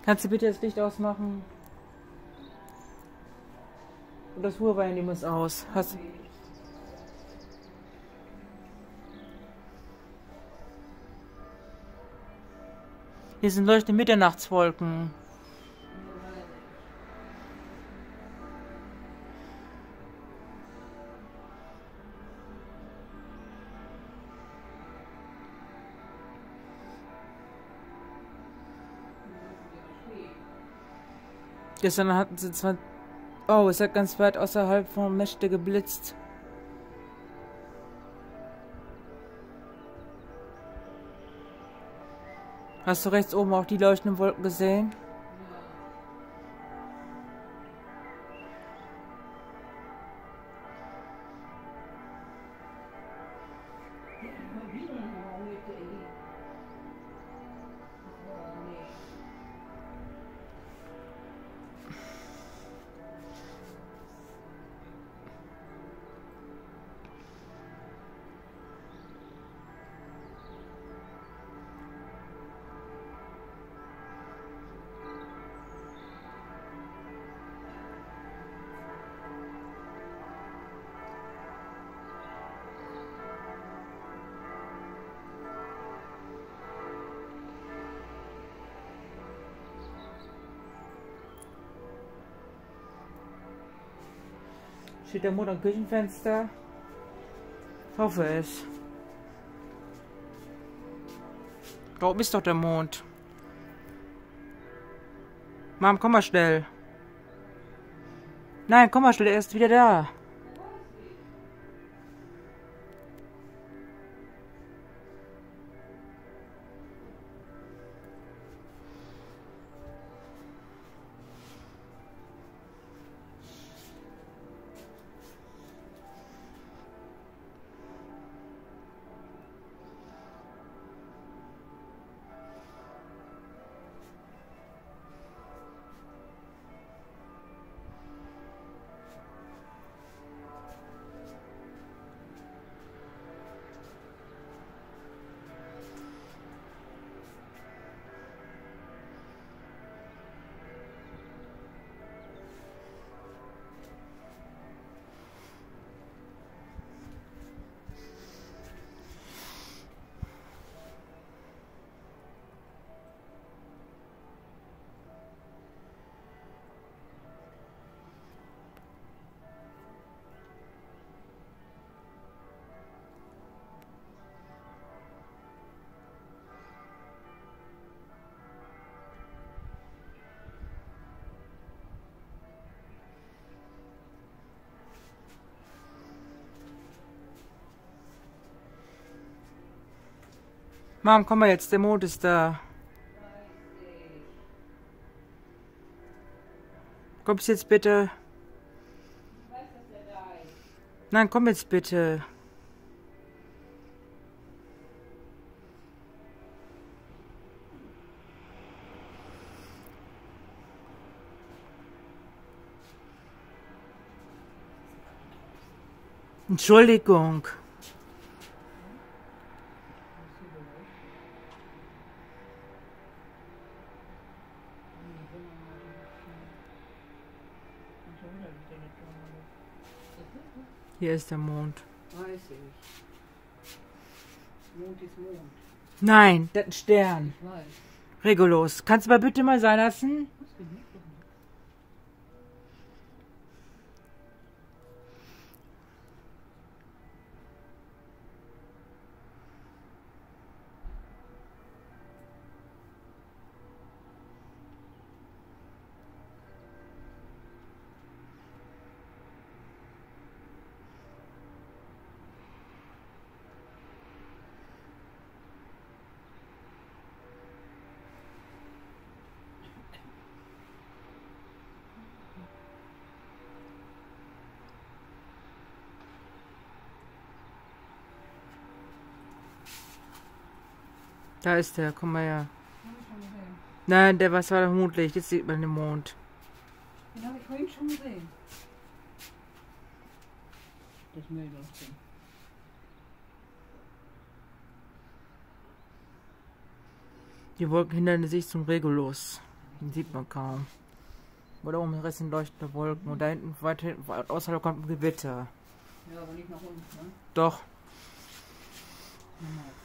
Kannst du bitte das Licht ausmachen? Und das Huawei muss aus. Hast Hier sind leuchtende Mitternachtswolken. Gestern hatten sie zwar... Oh, es hat ganz weit außerhalb von Meschede geblitzt. Hast du rechts oben auch die leuchtenden Wolken gesehen? Steht der Mond am Küchenfenster? Hoffe es. Da oben ist doch der Mond. Mom, komm mal schnell. Nein, komm mal schnell, er ist wieder da. Mom, komm mal jetzt, der Mond ist da. Kommst jetzt bitte? Nein, komm jetzt bitte. Entschuldigung. Hier ist der Mond. Weiß ich. Mond ist Mond. Nein, das ist ein Stern. Ich weiß. Regulus. Kannst du mal bitte mal sein lassen? Da ist der, komm mal her. Nein, der was war der Mondlicht, jetzt sieht man den Mond. Den habe ich vorhin schon gesehen. Das Mehlwürstchen. Die Wolken hindern sich zum Regulus. Den sieht man kaum. Oder oben ist ein leuchtende Wolken und da hinten weit außerhalb kommt ein Gewitter. Ja, aber nicht nach unten, ne? Doch. Genau.